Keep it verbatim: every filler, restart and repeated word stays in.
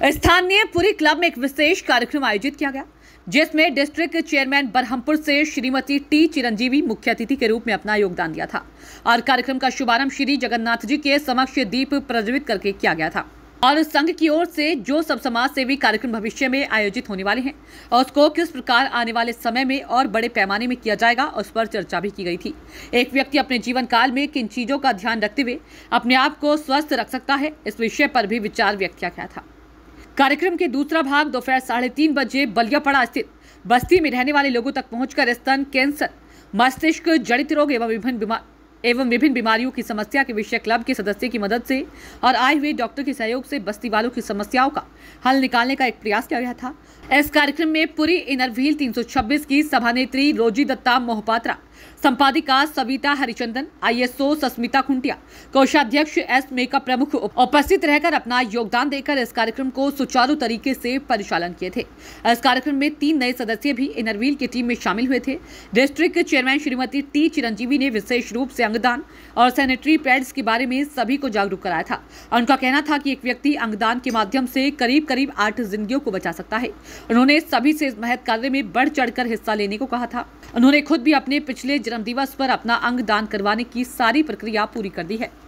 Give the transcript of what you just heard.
स्थानीय पुरी क्लब में एक विशेष कार्यक्रम आयोजित किया गया, जिसमें डिस्ट्रिक्ट चेयरमैन बरहमपुर से श्रीमती टी चिरंजीवी मुख्य अतिथि के रूप में अपना योगदान दिया था और कार्यक्रम का शुभारंभ श्री जगन्नाथ जी के समक्ष दीप प्रज्वलित करके किया गया था। और संघ की ओर से जो सब समाज सेवी कार्यक्रम भविष्य में आयोजित होने वाले हैं और उसको किस प्रकार आने वाले समय में और बड़े पैमाने में किया जाएगा, उस पर चर्चा भी की गई थी। एक व्यक्ति अपने जीवन काल में किन चीजों का ध्यान रखते हुए अपने आप को स्वस्थ रख सकता है, इस विषय पर भी विचार व्यक्त किया गया था। कार्यक्रम के दूसरा भाग दोपहर साढ़े तीन बजे बलियापड़ा स्थित बस्ती में रहने वाले लोगों तक पहुंचकर स्तन कैंसर, मस्तिष्क जड़ित रोग एवं विभिन्न बीमार एवं विभिन्न बीमारियों की समस्या के विषय क्लब के सदस्य की मदद से और आए हुए डॉक्टर के सहयोग से बस्ती वालों की समस्याओं का हल निकालने का एक प्रयास किया गया था। इस कार्यक्रम में पुरी इनर व्हील तीन सौ छब्बीस की सभानेत्री रोजी दत्ता मोहपात्रा, संपादिका सविता हरिचंदन, आईएसओ सस्मिता खुंटिया, कोषाध्यक्ष एस मेकअप प्रमुख उपस्थित रहकर अपना योगदान देकर इस कार्यक्रम को सुचारू तरीके से परिचालन किए थे। इस कार्यक्रम में तीन नए सदस्य भी इनर व्हील की टीम में शामिल हुए थे। District chairman Shrimati T Chiranjeevi ने विशेष रूप से अंगदान और सैनिटरी पैड्स के बारे में सभी को जागरूक कराया था। उनका कहना था कि एक व्यक्ति अंगदान के माध्यम से करीब करीब आठ जिंदगियों को बचा सकता है। उन्होंने सभी से इस महत् कार्य में बढ़ चढ़कर हिस्सा लेने को कहा था। उन्होंने खुद भी अपने पिछले जन्मदिवस पर अपना अंग दान करवाने की सारी प्रक्रिया पूरी कर दी है।